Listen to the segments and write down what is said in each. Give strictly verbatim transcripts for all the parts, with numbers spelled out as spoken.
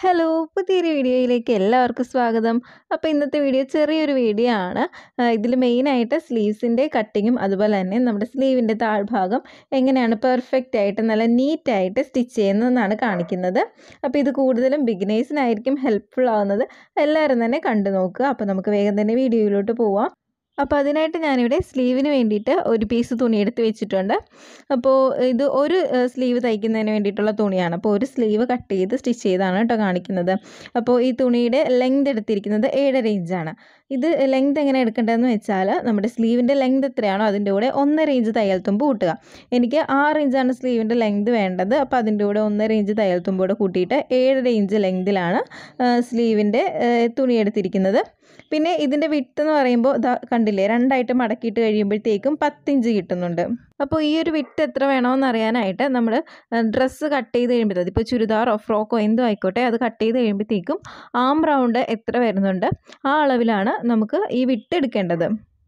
Hello പുതിയൊരു വീഡിയോയിലേക്ക് എല്ലാവർക്കും സ്വാഗതം. അപ്പോൾ ഇന്നത്തെ വീഡിയോ ചെറിയൊരു വീഡിയോ ആണ്. ഇതിൽ മെയിനായിട്ട് സ്ലീവ്സിൻ്റെ കട്ടിങ്ങും അതുപോലെ തന്നെ നമ്മുടെ സ്ലീവിൻ്റെ താഴ്ഭാഗം എങ്ങനെയാണ് പെർഫെക്റ്റ് ആയിട്ട് നല്ല നീറ്റായിട്ട് സ്റ്റിച്ച് ചെയ്യുന്നതെന്നാണ് കാണിക്കുന്നത്. അപ്പോൾ ഇത് കൂടുതലും ബിഗിനേഴ്സിനായിരിക്കും ഹെൽപ്ഫുൾ ആവുന്നത്. എല്ലാവരും തന്നെ കണ്ടു നോക്കുക. അപ്പോൾ നമുക്ക് വേഗം തന്നെ വീഡിയോയിലോട്ട് പോവാം. അപ്പോൾ അതിനായിട്ട് ഞാനിവിടെ സ്ലീവിന് വേണ്ടിയിട്ട് ഒരു പീസ് തുണി എടുത്ത് വെച്ചിട്ടുണ്ട്. അപ്പോൾ ഇത് ഒരു സ്ലീവ് തയ്ക്കുന്നതിന് വേണ്ടിയിട്ടുള്ള തുണിയാണ്. അപ്പോൾ ഒരു സ്ലീവ് കട്ട് ചെയ്ത് സ്റ്റിച്ച് ചെയ്താണ് കേട്ടോ കാണിക്കുന്നത്. അപ്പോൾ ഈ തുണിയുടെ ലെങ്ത് എടുത്തിരിക്കുന്നത് ഏഴര ഇഞ്ചാണ്. ഇത് ലെങ്ത് എങ്ങനെ എടുക്കേണ്ടതെന്ന് വെച്ചാൽ നമ്മുടെ സ്ലീവിൻ്റെ ലെങ്ത് എത്രയാണോ അതിൻ്റെ കൂടെ ഒന്നര ഇഞ്ച് തയ്യൽ തുമ്പ് കൂട്ടുക. എനിക്ക് ആറ് ഇഞ്ചാണ് സ്ലീവിൻ്റെ ലെങ്ത് വേണ്ടത്. അപ്പോൾ അതിൻ്റെ കൂടെ ഒന്നര ഇഞ്ച് തയ്യൽ തുമ്പ് കൂടെ കൂട്ടിയിട്ട് ഏഴര ഇഞ്ച് ലെങ്തിലാണ് സ്ലീവിൻ്റെ തുണി എടുത്തിരിക്കുന്നത്. പിന്നെ ഇതിൻ്റെ വിട്ട് എന്ന് പറയുമ്പോൾ ഇതാ കണ്ടില്ലേ, രണ്ടായിട്ട് മടക്കിയിട്ട് കഴിയുമ്പോഴത്തേക്കും പത്തിഞ്ച് കിട്ടുന്നുണ്ട്. അപ്പോൾ ഈ ഒരു വിട്ട് എത്ര വേണമെന്ന് അറിയാനായിട്ട് നമ്മൾ ഡ്രസ്സ് കട്ട് ചെയ്ത് കഴിയുമ്പോൾ അതിപ്പോൾ ചുരിദാറോ ഫ്രോക്കോ എന്തോ ആയിക്കോട്ടെ അത് കട്ട് ചെയ്ത് കഴിയുമ്പോഴത്തേക്കും ആം റൗണ്ട് എത്ര വരുന്നുണ്ട് ആ അളവിലാണ് നമുക്ക് ഈ വിട്ട് എടുക്കേണ്ടത്.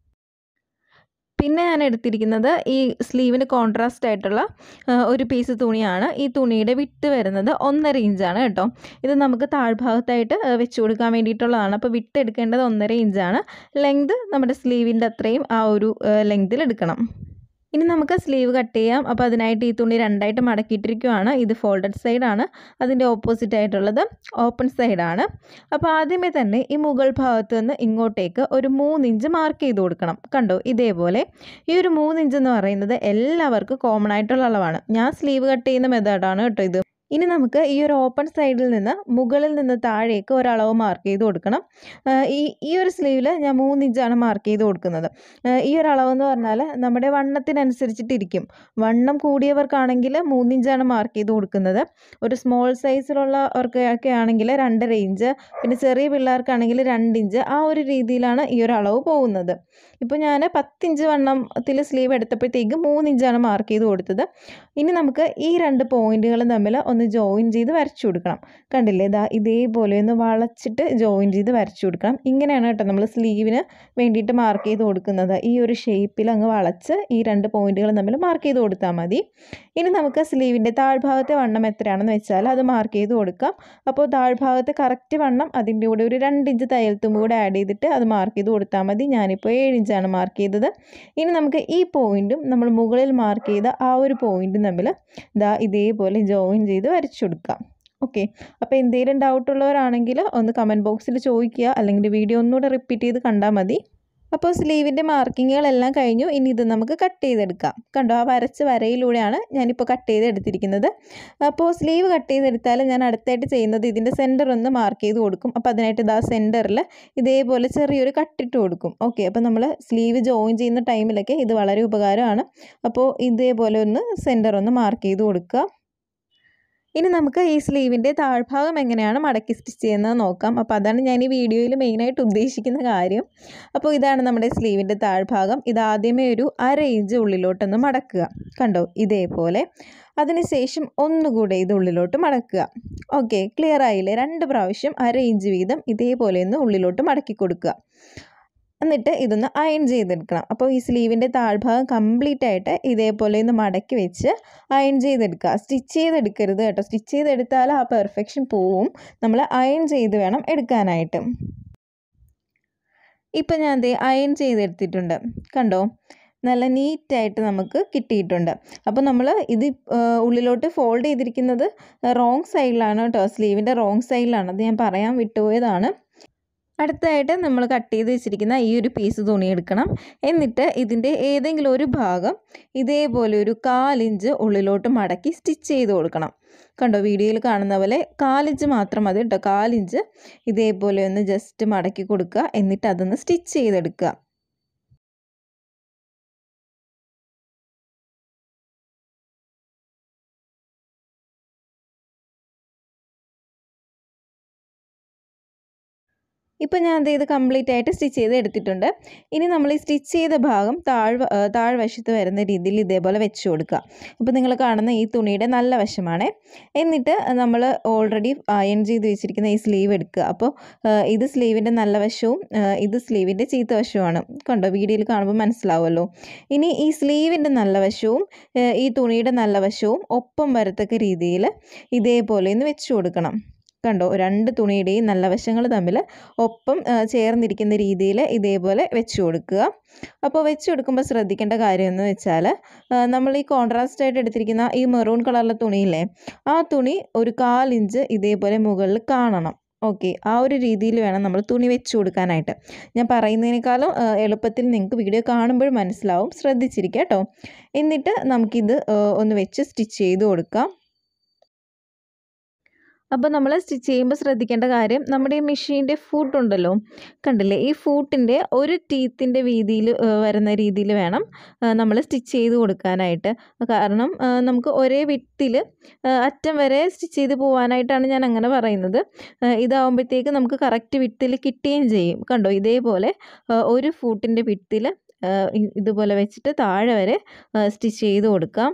പിന്നെ ഞാൻ എടുത്തിരിക്കുന്നത് ഈ സ്ലീവിന് കോൺട്രാസ്റ്റ് ആയിട്ടുള്ള ഒരു പീസ് തുണിയാണ്. ഈ തുണിയുടെ വിട്ട് വരുന്നത് ഒന്നര ഇഞ്ചാണ് കേട്ടോ. ഇത് നമുക്ക് താഴ്ഭാഗത്തായിട്ട് വെച്ച് കൊടുക്കാൻ വേണ്ടിയിട്ടുള്ളതാണ്. അപ്പോൾ വിട്ട് എടുക്കേണ്ടത് ഒന്നര ഇഞ്ചാണ്. ലെങ്ത് നമ്മുടെ സ്ലീവിൻ്റെ അത്രയും ആ ഒരു ലെങ്തിൽ എടുക്കണം. ഇനി നമുക്ക് സ്ലീവ് കട്ട് ചെയ്യാം. അപ്പോൾ അതിനായിട്ട് ഈ തുണി രണ്ടായിട്ട് മടക്കിയിട്ടിരിക്കുകയാണ്. ഇത് ഫോൾഡഡ് സൈഡാണ്, അതിൻ്റെ ഓപ്പോസിറ്റ് ആയിട്ടുള്ളത് ഓപ്പൺ സൈഡാണ്. അപ്പോൾ ആദ്യമേ തന്നെ ഈ മുകൾ ഭാഗത്ത് നിന്ന് ഇങ്ങോട്ടേക്ക് ഒരു മൂന്നിഞ്ച് മാർക്ക് ചെയ്ത് കൊടുക്കണം. കണ്ടോ, ഇതേപോലെ. ഈ ഒരു മൂന്നിഞ്ച് എന്ന് പറയുന്നത് എല്ലാവർക്കും കോമൺ ആയിട്ടുള്ള അളവാണ്. ഞാൻ സ്ലീവ് കട്ട് ചെയ്യുന്ന മെത്തേഡാണ് കേട്ടോ ഇത്. ഇനി നമുക്ക് ഈ ഒരു ഓപ്പൺ സൈഡിൽ നിന്ന് മുകളിൽ നിന്ന് താഴേക്ക് ഒരളവ് മാർക്ക് ചെയ്ത് കൊടുക്കണം. ഈ ഈ ഒരു സ്ലീവിൽ ഞാൻ മൂന്നിഞ്ചാണ് മാർക്ക് ചെയ്ത് കൊടുക്കുന്നത്. ഈ ഒരു അളവെന്ന് പറഞ്ഞാൽ നമ്മുടെ വണ്ണത്തിനനുസരിച്ചിട്ടിരിക്കും. വണ്ണം കൂടിയവർക്കാണെങ്കിൽ മൂന്നിഞ്ചാണ് മാർക്ക് ചെയ്ത് കൊടുക്കുന്നത്. ഒരു സ്മോൾ സൈസിലുള്ളവർക്കൊക്കെ ആണെങ്കിൽ രണ്ടര ഇഞ്ച്, പിന്നെ ചെറിയ പിള്ളേർക്കാണെങ്കിൽ രണ്ടിഞ്ച്, ആ ഒരു രീതിയിലാണ് ഈ ഒരു അളവ് പോകുന്നത്. ഇപ്പോൾ ഞാൻ പത്തിഞ്ച് വണ്ണത്തിൽ സ്ലീവ് എടുത്തപ്പോഴത്തേക്ക് മൂന്നിഞ്ചാണ് മാർക്ക് ചെയ്ത് കൊടുത്തത്. ഇനി നമുക്ക് ഈ രണ്ട് പോയിന്റുകളും തമ്മിൽ ഒന്ന് ജോയിൻ ചെയ്ത് വരച്ചു കൊടുക്കണം. കണ്ടില്ലേ, ഇതാ ഇതേപോലെ ഒന്ന് വളച്ചിട്ട് ജോയിൻ ചെയ്ത് വരച്ചു കൊടുക്കണം. ഇങ്ങനെയാണ് കേട്ടോ നമ്മൾ സ്ലീവിന് വേണ്ടിയിട്ട് മാർക്ക് ചെയ്ത് കൊടുക്കുന്നത്. ഈ ഒരു ഷേപ്പിൽ അങ്ങ് വളച്ച് ഈ രണ്ട് പോയിന്റുകളും തമ്മിൽ മാർക്ക് ചെയ്ത് കൊടുത്താൽ മതി. ഇനി നമുക്ക് സ്ലീവിൻ്റെ താഴ്ഭാഗത്തെ വണ്ണം എത്രയാണെന്ന് വെച്ചാൽ അത് മാർക്ക് ചെയ്ത് കൊടുക്കാം. അപ്പോൾ താഴ്ഭാഗത്തെ കറക്റ്റ് വണ്ണം അതിൻ്റെ കൂടെ ഒരു രണ്ട് ഇഞ്ച് തയ്യൽ തുമ്പ് കൂടെ ആഡ് ചെയ്തിട്ട് അത് മാർക്ക് ചെയ്ത് കൊടുത്താൽ മതി. ഞാനിപ്പോൾ ഏഴ് ഇഞ്ചാണ് മാർക്ക് ചെയ്തത്. ഇനി നമുക്ക് ഈ പോയിന്റും നമ്മൾ മുകളിൽ മാർക്ക് ചെയ്ത ആ ഒരു പോയിന്റും തമ്മിൽ ഇതാ ഇതേപോലെ ജോയിൻ ചെയ്ത് വരച്ചു കൊടുക്കാം. ഓക്കെ, അപ്പോൾ എന്തെങ്കിലും ഡൗട്ട് ഉള്ളവരാണെങ്കിൽ ഒന്ന് കമൻറ്റ് ബോക്സിൽ ചോദിക്കുക, അല്ലെങ്കിൽ വീഡിയോ ഒന്നുകൂടെ റിപ്പീറ്റ് ചെയ്ത് കണ്ടാൽ മതി. അപ്പോൾ സ്ലീവിൻ്റെ മാർക്കിങ്ങുകളെല്ലാം കഴിഞ്ഞു. ഇനി ഇത് നമുക്ക് കട്ട് ചെയ്തെടുക്കാം. കണ്ടോ, ആ വരച്ച വരയിലൂടെയാണ് ഞാനിപ്പോൾ കട്ട് ചെയ്തെടുത്തിരിക്കുന്നത്. അപ്പോൾ സ്ലീവ് കട്ട് ചെയ്തെടുത്താൽ ഞാൻ അടുത്തായിട്ട് ചെയ്യുന്നത് ഇതിൻ്റെ സെൻറ്റർ ഒന്ന് മാർക്ക് ചെയ്ത് കൊടുക്കും. അപ്പോൾ അതിനായിട്ട് ഇതാ സെൻറ്ററിൽ ഇതേപോലെ ചെറിയൊരു കട്ടിട്ട് കൊടുക്കും. ഓക്കെ, അപ്പോൾ നമ്മൾ സ്ലീവ് ജോയിൻ ചെയ്യുന്ന ടൈമിലൊക്കെ ഇത് വളരെ ഉപകാരമാണ്. അപ്പോൾ ഇതേപോലെ ഒന്ന് സെൻറ്റർ ഒന്ന് മാർക്ക് ചെയ്ത് കൊടുക്കുക. ഇനി നമുക്ക് ഈ സ്ലീവിൻ്റെ താഴ്ഭാഗം എങ്ങനെയാണ് മടക്കി സ്റ്റിച്ച് ചെയ്യുന്നത് നോക്കാം. അപ്പോൾ അതാണ് ഞാൻ ഈ വീഡിയോയിൽ മെയിനായിട്ട് ഉദ്ദേശിക്കുന്ന കാര്യം. അപ്പോൾ ഇതാണ് നമ്മുടെ സ്ലീവിൻ്റെ താഴ്ഭാഗം. ഇതാദ്യമേ ഒരു അര ഇഞ്ച് ഉള്ളിലോട്ടൊന്ന് മടക്കുക. കണ്ടോ, ഇതേപോലെ. അതിനുശേഷം ഒന്നുകൂടെ ഇത് ഉള്ളിലോട്ട് മടക്കുക. ഓക്കെ, ക്ലിയർ ആയില്ലേ? രണ്ട് പ്രാവശ്യം അര ഇഞ്ച് വീതം ഇതേപോലെ ഒന്ന് ഉള്ളിലോട്ട് മടക്കി കൊടുക്കുക. എന്നിട്ട് ഇതൊന്ന് അയൺ ചെയ്തെടുക്കണം. അപ്പോൾ ഈ സ്ലീവിൻ്റെ താഴ്ഭാഗം കംപ്ലീറ്റ് ആയിട്ട് ഇതേപോലെ ഒന്ന് മടക്കി വെച്ച് അയൺ ചെയ്തെടുക്കുക. സ്റ്റിച്ച് ചെയ്തെടുക്കരുത് കേട്ടോ. സ്റ്റിച്ച് ചെയ്തെടുത്താൽ ആ പെർഫെക്ഷൻ പോവും. നമ്മൾ അയൺ ചെയ്ത് വേണം എടുക്കാനായിട്ട്. ഇപ്പം ഞാൻ ദേ അയൺ ചെയ്തെടുത്തിട്ടുണ്ട്. കണ്ടോ, നല്ല നീറ്റായിട്ട് നമുക്ക് കിട്ടിയിട്ടുണ്ട്. അപ്പോൾ നമ്മൾ ഇത് ഉള്ളിലോട്ട് ഫോൾഡ് ചെയ്തിരിക്കുന്നത് റോങ് സൈഡിലാണ് കേട്ടോ. സ്ലീവിൻ്റെ റോങ് സൈഡിലാണ്. അത് ഞാൻ പറയാൻ വിട്ടുപോയതാണ്. അടുത്തതായിട്ട് നമ്മൾ കട്ട് ചെയ്ത് വെച്ചിരിക്കുന്ന ഈ ഒരു പീസ് തുണി എടുക്കണം. എന്നിട്ട് ഇതിൻ്റെ ഏതെങ്കിലും ഒരു ഭാഗം ഇതേപോലെ ഒരു കാലിഞ്ച് ഉള്ളിലോട്ട് മടക്കി സ്റ്റിച്ച് ചെയ്ത് കൊടുക്കണം. കണ്ടോ, വീഡിയോയിൽ കാണുന്ന പോലെ കാലിഞ്ച് മാത്രം മതി കേട്ടോ. കാലിഞ്ച് ഇതേപോലെ ഒന്ന് ജസ്റ്റ് മടക്കി കൊടുക്കുക. എന്നിട്ട് അതൊന്ന് സ്റ്റിച്ച് ചെയ്തെടുക്കുക. ഇപ്പോൾ ഞാൻ അത് ഇത് കംപ്ലീറ്റ് ആയിട്ട് സ്റ്റിച്ച് ചെയ്ത് എടുത്തിട്ടുണ്ട്. ഇനി നമ്മൾ ഈ സ്റ്റിച്ച് ചെയ്ത ഭാഗം താഴ് താഴ്വശത്ത് വരുന്ന രീതിയിൽ ഇതേപോലെ വെച്ച് കൊടുക്കുക. ഇപ്പോൾ നിങ്ങൾ കാണുന്ന ഈ തുണിയുടെ നല്ല വശമാണ്. എന്നിട്ട് നമ്മൾ ഓൾറെഡി അയൺ ചെയ്ത് വെച്ചിരിക്കുന്ന ഈ സ്ലീവ് എടുക്കുക. അപ്പോൾ ഇത് സ്ലീവിൻ്റെ നല്ല വശവും ഇത് സ്ലീവിൻ്റെ ചീത്ത വശവുമാണ്. കണ്ടോ, വീഡിയോയിൽ കാണുമ്പോൾ മനസ്സിലാവുമല്ലോ. ഇനി ഈ സ്ലീവിൻ്റെ നല്ല വശവും ഈ തുണിയുടെ നല്ല വശവും ഒപ്പം വരത്തക്ക രീതിയിൽ ഇതേപോലെ ഒന്ന് വെച്ച് കൊടുക്കണം. കണ്ടോ, രണ്ട് തുണിയുടെയും നല്ല വശങ്ങൾ തമ്മിൽ ഒപ്പം ചേർന്നിരിക്കുന്ന രീതിയിൽ ഇതേപോലെ വെച്ച് കൊടുക്കുക. അപ്പോൾ വെച്ച് കൊടുക്കുമ്പോൾ ശ്രദ്ധിക്കേണ്ട കാര്യം എന്ന് വെച്ചാൽ നമ്മൾ ഈ കോൺട്രാസ്റ്റ് ആയിട്ട് എടുത്തിരിക്കുന്ന ഈ മെറൂൺ കളറിലെ തുണിയില്ലേ, ആ തുണി ഒരു കാലിഞ്ച് ഇതേപോലെ മുകളിൽ കാണണം. ഓക്കെ, ആ ഒരു രീതിയിൽ വേണം നമ്മൾ തുണി വെച്ച് കൊടുക്കാനായിട്ട്. ഞാൻ പറയുന്നതിനേക്കാളും എളുപ്പത്തിൽ നിങ്ങൾക്ക് വീഡിയോ കാണുമ്പോൾ മനസ്സിലാവും, ശ്രദ്ധിച്ചിരിക്കുക കേട്ടോ. എന്നിട്ട് നമുക്കിത് ഒന്ന് വെച്ച് സ്റ്റിച്ച് ചെയ്ത് കൊടുക്കാം. അപ്പോൾ നമ്മൾ സ്റ്റിച്ച് ചെയ്യുമ്പോൾ ശ്രദ്ധിക്കേണ്ട കാര്യം, നമ്മുടെ ഈ മെഷീൻ്റെ ഫൂട്ടുണ്ടല്ലോ, കണ്ടില്ലേ, ഈ ഫൂട്ടിൻ്റെ ഒരു ടീത്തിൻ്റെ വീതിയിൽ വരുന്ന രീതിയിൽ വേണം നമ്മൾ സ്റ്റിച്ച് ചെയ്ത് കൊടുക്കാനായിട്ട്. കാരണം നമുക്ക് ഒരേ വിട്ടിൽ അറ്റം വരെ സ്റ്റിച്ച് ചെയ്ത് പോകാനായിട്ടാണ് ഞാൻ അങ്ങനെ പറയുന്നത്. ഇതാവുമ്പോഴത്തേക്ക് നമുക്ക് കറക്റ്റ് വിട്ടിൽ കിട്ടുകയും ചെയ്യും. കണ്ടോ, ഇതേപോലെ ഒരു ഫൂട്ടിൻ്റെ വിട്ടിൽ ഇതുപോലെ വെച്ചിട്ട് താഴെ വരെ സ്റ്റിച്ച് ചെയ്ത് കൊടുക്കാം.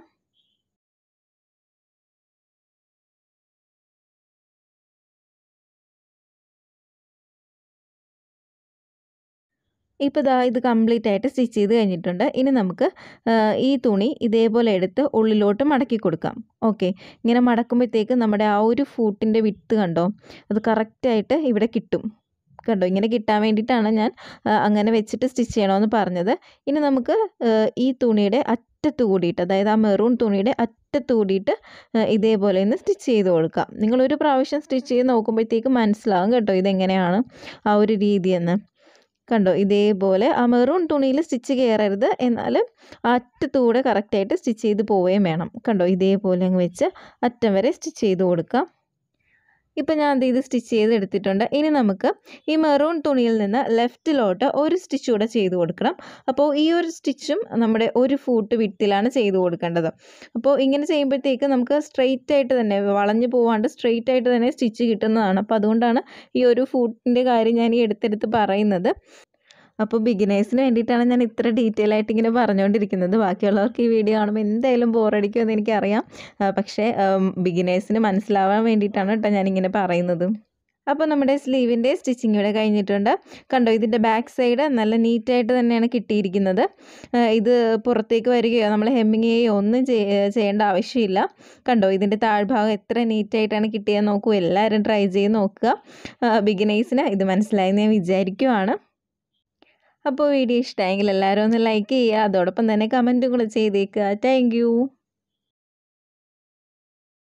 ഇപ്പോൾ ഇതാ ഇത് കംപ്ലീറ്റ് ആയിട്ട് സ്റ്റിച്ച് ചെയ്ത് കഴിഞ്ഞിട്ടുണ്ട്. ഇനി നമുക്ക് ഈ തുണി ഇതേപോലെ എടുത്ത് ഉള്ളിലോട്ട് മടക്കി കൊടുക്കാം. ഓക്കെ, ഇങ്ങനെ മടക്കുമ്പോഴത്തേക്ക് നമ്മുടെ ആ ഒരു ഫൂട്ടിൻ്റെ വിട്ട് കണ്ടോ, അത് കറക്റ്റായിട്ട് ഇവിടെ കിട്ടും. കണ്ടോ, ഇങ്ങനെ കിട്ടാൻ വേണ്ടിയിട്ടാണ് ഞാൻ അങ്ങനെ വെച്ചിട്ട് സ്റ്റിച്ച് ചെയ്യണമെന്ന് പറഞ്ഞത്. ഇനി നമുക്ക് ഈ തുണിയുടെ അറ്റത്ത് കൂടിയിട്ട്, അതായത് ആ മെറൂൺ തുണിയുടെ അറ്റത്ത് കൂടിയിട്ട് ഇതേപോലെ ഒന്ന് സ്റ്റിച്ച് ചെയ്ത് കൊടുക്കാം. നിങ്ങളൊരു പ്രാവശ്യം സ്റ്റിച്ച് ചെയ്ത് നോക്കുമ്പോഴത്തേക്ക് മനസ്സിലാവും കേട്ടോ ഇതെങ്ങനെയാണ് ആ ഒരു രീതിയെന്ന്. കണ്ടോ, ഇതേപോലെ ആ മെറൂൺ തുണിയിൽ സ്റ്റിച്ച് കയറരുത്, എന്നാൽ അറ്റത്തൂടെ കറക്റ്റായിട്ട് സ്റ്റിച്ച് ചെയ്ത് പോവുകയും വേണം. കണ്ടോ, ഇതേപോലെ അങ്ങ് വെച്ച് അറ്റം വരെ സ്റ്റിച്ച് ചെയ്ത് കൊടുക്കാം. ഇപ്പം ഞാൻ ഇത് സ്റ്റിച്ച് ചെയ്ത് എടുത്തിട്ടുണ്ട്. ഇനി നമുക്ക് ഈ മെറൂൺ തുണിയിൽ നിന്ന് ലെഫ്റ്റിലോട്ട് ഒരു സ്റ്റിച്ച് കൂടെ ചെയ്ത് കൊടുക്കണം. അപ്പോൾ ഈ ഒരു സ്റ്റിച്ചും നമ്മുടെ ഒരു ഫൂട്ട് വിട്ടിലാണ് ചെയ്ത് കൊടുക്കേണ്ടത്. അപ്പോൾ ഇങ്ങനെ ചെയ്യുമ്പോഴത്തേക്ക് നമുക്ക് സ്ട്രെയിറ്റ് ആയിട്ട് തന്നെ, വളഞ്ഞു പോവാണ്ട് സ്ട്രെയിറ്റ് ആയിട്ട് തന്നെ സ്റ്റിച്ച് കിട്ടുന്നതാണ്. അപ്പോൾ അതുകൊണ്ടാണ് ഈ ഒരു ഫൂട്ടിൻ്റെ കാര്യം ഞാൻ ഈ എടുത്തെടുത്ത് പറയുന്നത്. അപ്പോൾ ബിഗിനേഴ്സിന് വേണ്ടിയിട്ടാണ് ഞാൻ ഇത്ര ഡീറ്റെയിൽ ആയിട്ട് ഇങ്ങനെ പറഞ്ഞുകൊണ്ടിരിക്കുന്നത്. ബാക്കിയുള്ളവർക്ക് ഈ വീഡിയോ കാണുമ്പോൾ എന്തായാലും ബോറടിക്കുമെന്ന് എനിക്കറിയാം. പക്ഷേ ബിഗിനേഴ്സിന് മനസ്സിലാവാൻ വേണ്ടിയിട്ടാണ് കേട്ടോ ഞാനിങ്ങനെ പറയുന്നത്. അപ്പോൾ നമ്മുടെ സ്ലീവിൻ്റെ സ്റ്റിച്ചിങ് ഇവിടെ കഴിഞ്ഞിട്ടുണ്ട്. കണ്ടോ, ഇതിൻ്റെ ബാക്ക് സൈഡ് നല്ല നീറ്റായിട്ട് തന്നെയാണ് കിട്ടിയിരിക്കുന്നത്. ഇത് പുറത്തേക്ക് വരികയോ നമ്മൾ ഹെമ്മിങ് ചെയ്യുകയോ ഒന്നും ചെയ്യേണ്ട ആവശ്യമില്ല. കണ്ടോ, ഇതിൻ്റെ താഴ്ഭാഗം എത്ര നീറ്റായിട്ടാണ് കിട്ടിയത് നോക്കൂ. എല്ലാവരും ട്രൈ ചെയ്ത് നോക്കുക. ബിഗിനേഴ്സിന് ഇത് മനസ്സിലായെന്ന് ഞാൻ വിചാരിക്കുവാണ്. അപ്പോൾ വീഡിയോ ഇഷ്ടമായെങ്കിൽ എല്ലാവരും ഒന്ന് ലൈക്ക് ചെയ്യുക, അതോടൊപ്പം തന്നെ കമൻറ്റും കൂടെ ചെയ്തേക്കുക. Thank U.